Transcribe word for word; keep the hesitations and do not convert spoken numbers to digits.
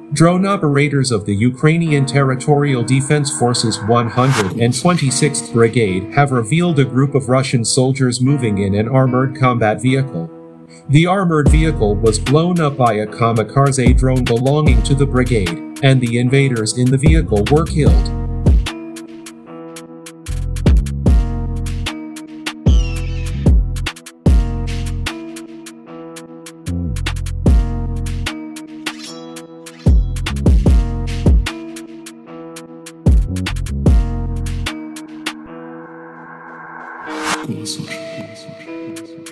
Drone operators of the Ukrainian Territorial Defense Forces one hundred twenty-sixth Brigade have revealed a group of Russian soldiers moving in an armored combat vehicle. The armored vehicle was blown up by a kamikaze drone belonging to the brigade, and the invaders in the vehicle were killed. Голосуй, голосуй, голосуй.